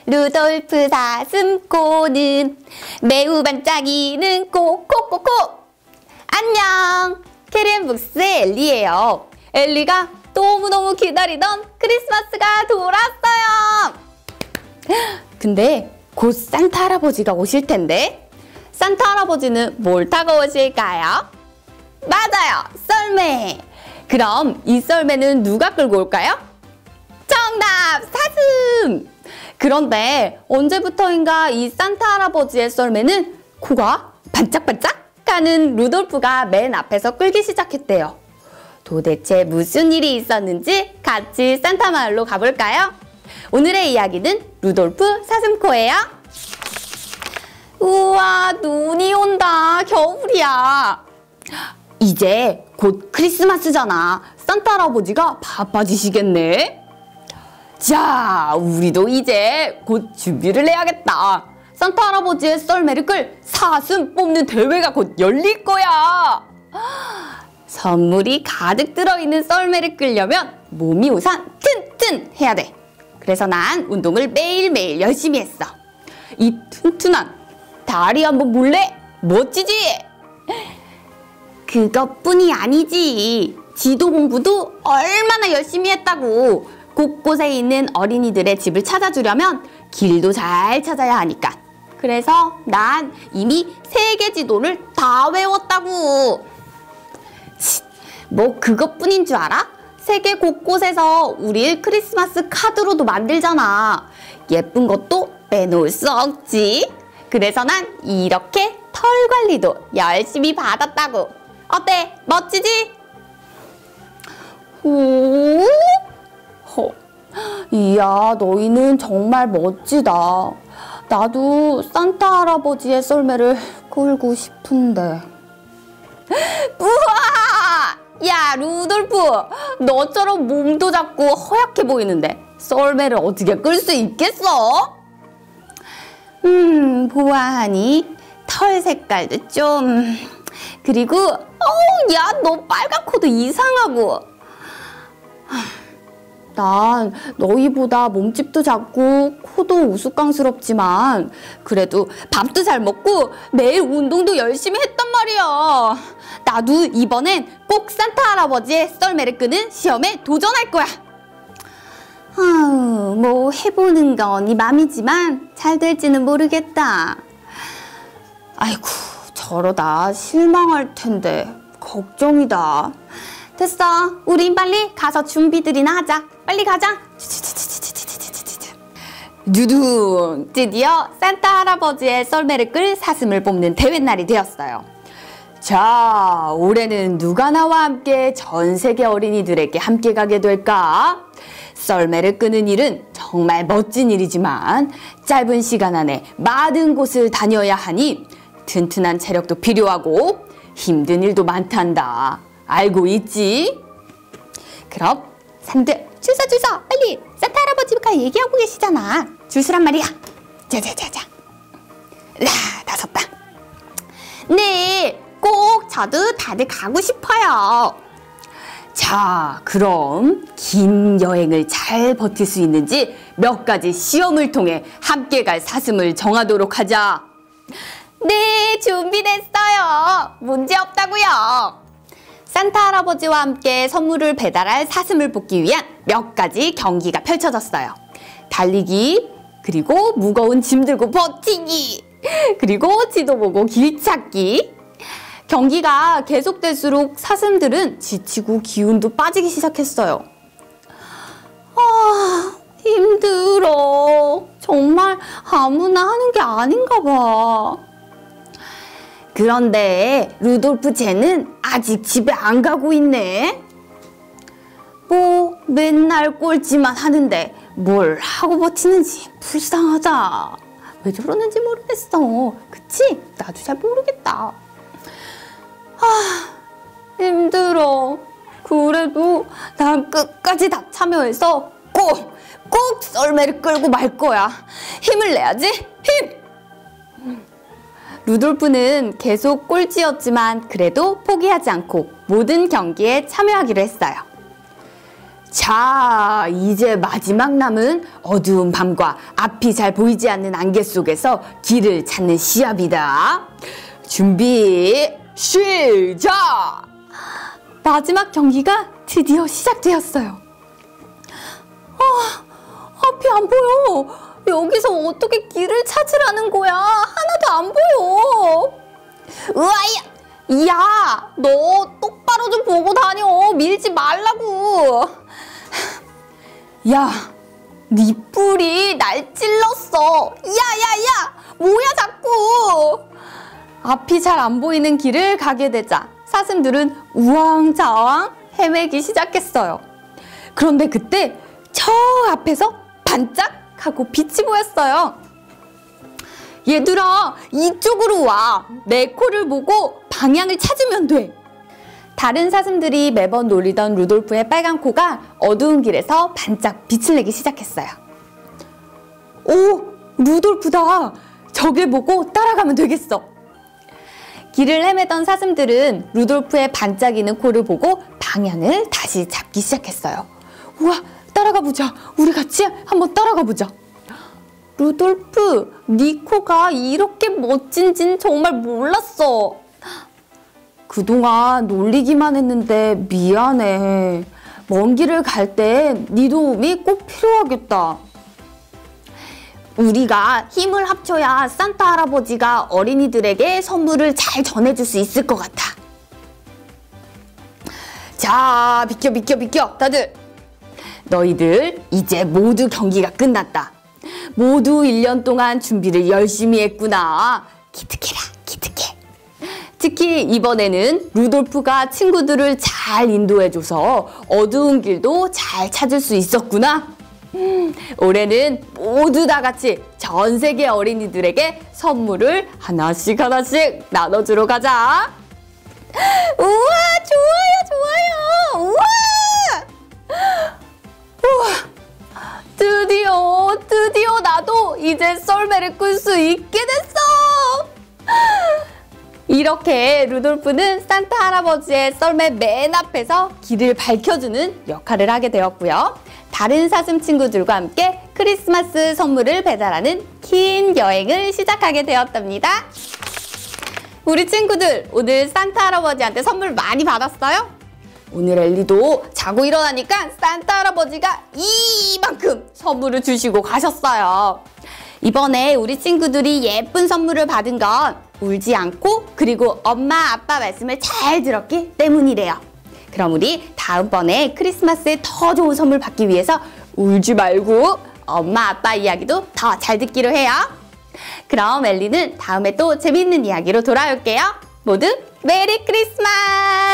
루돌프 사슴코는 매우 반짝이는 코코코코. 안녕, 캐리앤북스의 엘리예요. 엘리가 너무너무 기다리던 크리스마스가 돌아왔어요. 근데 곧 산타 할아버지가 오실 텐데 산타 할아버지는 뭘 타고 오실까요? 맞아요, 썰매. 그럼 이 썰매는 누가 끌고 올까요? 정답! 사슴! 그런데 언제부터인가 이 산타 할아버지의 썰매는 코가 반짝반짝 하는 루돌프가 맨 앞에서 끌기 시작했대요. 도대체 무슨 일이 있었는지 같이 산타 마을로 가볼까요? 오늘의 이야기는 루돌프 사슴코예요. 우와, 눈이 온다. 겨울이야. 이제 곧 크리스마스잖아. 산타 할아버지가 바빠지시겠네. 자, 우리도 이제 곧 준비를 해야겠다. 산타 할아버지의 썰매를 끌 사슴 뽑는 대회가 곧 열릴 거야. 선물이 가득 들어있는 썰매를 끌려면 몸이 우선 튼튼해야 돼. 그래서 난 운동을 매일매일 열심히 했어. 이 튼튼한 다리 한번 볼래? 멋지지? 그것뿐이 아니지. 지도 공부도 얼마나 열심히 했다고. 곳곳에 있는 어린이들의 집을 찾아주려면 길도 잘 찾아야 하니까. 그래서 난 이미 세계 지도를 다 외웠다고. 뭐 그것뿐인 줄 알아? 세계 곳곳에서 우리 크리스마스 카드로도 만들잖아. 예쁜 것도 빼놓을 수 없지. 그래서 난 이렇게 털 관리도 열심히 받았다고. 어때? 멋지지? 오? 이야, 너희는 정말 멋지다. 나도 산타 할아버지의 썰매를 끌고 싶은데. 우와! 야, 루돌프! 너처럼 몸도 작고 허약해 보이는데 썰매를 어떻게 끌 수 있겠어? 보아하니 털 색깔도 좀... 그리고 야, 너 빨간 코도 이상하고. 난 너희보다 몸집도 작고 코도 우스꽝스럽지만 그래도 밥도 잘 먹고 매일 운동도 열심히 했단 말이야. 나도 이번엔 꼭 산타 할아버지의 썰매를 끄는 시험에 도전할 거야. 뭐 해보는 건 네 맘이지만 잘 될지는 모르겠다. 아이고, 저러다 실망할 텐데 걱정이다. 됐어, 우린 빨리 가서 준비들이나 하자. 빨리 가자. 두둥! 드디어 산타 할아버지의 썰매를 끌 사슴을 뽑는 대회 날이 되었어요. 자, 올해는 누가 나와 함께 전 세계 어린이들에게 함께 가게 될까? 썰매를 끄는 일은 정말 멋진 일이지만 짧은 시간 안에 많은 곳을 다녀야 하니 튼튼한 체력도 필요하고 힘든 일도 많단다. 알고 있지? 그럼 사람들 줄 서 빨리 산타 할아버지가 얘기하고 계시잖아. 줄 서란 말이야. 자자자자. 다 섰다. 네, 꼭 저도 다들 가고 싶어요. 자, 그럼 긴 여행을 잘 버틸 수 있는지 몇 가지 시험을 통해 함께 갈 사슴을 정하도록 하자. 네, 준비됐어요. 문제 없다고요. 산타 할아버지와 함께 선물을 배달할 사슴을 뽑기 위한 몇 가지 경기가 펼쳐졌어요. 달리기, 그리고 무거운 짐 들고 버티기, 그리고 지도 보고 길 찾기. 경기가 계속될수록 사슴들은 지치고 기운도 빠지기 시작했어요. 힘들어. 정말 아무나 하는 게 아닌가 봐. 그런데 루돌프 쟤는 아직 집에 안 가고 있네. 뭐 맨날 꼴찌만 하는데 뭘 하고 버티는지 불쌍하다. 왜 저러는지 모르겠어. 그치? 나도 잘 모르겠다. 힘들어. 그래도 난 끝까지 다 참여해서 꼭 썰매를 끌고 말 거야. 힘을 내야지. 힘! 루돌프는 계속 꼴찌였지만 그래도 포기하지 않고 모든 경기에 참여하기로 했어요. 자, 이제 마지막 남은 어두운 밤과 앞이 잘 보이지 않는 안개 속에서 길을 찾는 시합이다. 준비, 시작! 마지막 경기가 드디어 시작되었어요. 앞이 안 보여. 여기서 어떻게 길을 찾으라는 거야? 하나도 안 보여. 으아야! 야, 너 똑바로 좀 보고 다녀. 밀지 말라고. 야, 네 뿔이 날 찔렀어. 야야야, 뭐야 자꾸. 앞이 잘 안 보이는 길을 가게 되자 사슴들은 우왕좌왕 헤매기 시작했어요. 그런데 그때 저 앞에서 반짝하고 빛이 보였어요. 얘들아, 이쪽으로 와. 내 코를 보고 방향을 찾으면 돼. 다른 사슴들이 매번 놀리던 루돌프의 빨간 코가 어두운 길에서 반짝 빛을 내기 시작했어요. 오, 루돌프다. 저길 보고 따라가면 되겠어. 길을 헤매던 사슴들은 루돌프의 반짝이는 코를 보고 방향을 다시 잡기 시작했어요. 우와, 따라가 보자. 우리 같이 한번 따라가 보자. 루돌프, 네 코가 이렇게 멋진진 정말 몰랐어. 그동안 놀리기만 했는데 미안해. 먼 길을 갈 때 네 도움이 꼭 필요하겠다. 우리가 힘을 합쳐야 산타 할아버지가 어린이들에게 선물을 잘 전해줄 수 있을 것 같아. 자, 비켜. 다들. 너희들 이제 모두 경기가 끝났다. 모두 1년 동안 준비를 열심히 했구나. 기특해라, 기특해. 특히 이번에는 루돌프가 친구들을 잘 인도해줘서 어두운 길도 잘 찾을 수 있었구나. 올해는 모두 다 같이 전 세계 어린이들에게 선물을 하나씩 나눠주러 가자. 우와, 좋아요. 우와, 드디어 나도 이제 썰매를 끌 수 있게 됐어. 이렇게 루돌프는 산타 할아버지의 썰매 맨 앞에서 길을 밝혀주는 역할을 하게 되었고요. 다른 사슴 친구들과 함께 크리스마스 선물을 배달하는 긴 여행을 시작하게 되었답니다. 우리 친구들, 오늘 산타 할아버지한테 선물 많이 받았어요? 오늘 엘리도 자고 일어나니까 산타 할아버지가 이만큼 선물을 주시고 가셨어요. 이번에 우리 친구들이 예쁜 선물을 받은 건 울지 않고 그리고 엄마 아빠 말씀을 잘 들었기 때문이래요. 그럼 우리 다음번에 크리스마스에 더 좋은 선물 받기 위해서 울지 말고 엄마 아빠 이야기도 더 잘 듣기로 해요. 그럼 엘리는 다음에 또 재밌는 이야기로 돌아올게요. 모두 메리 크리스마스!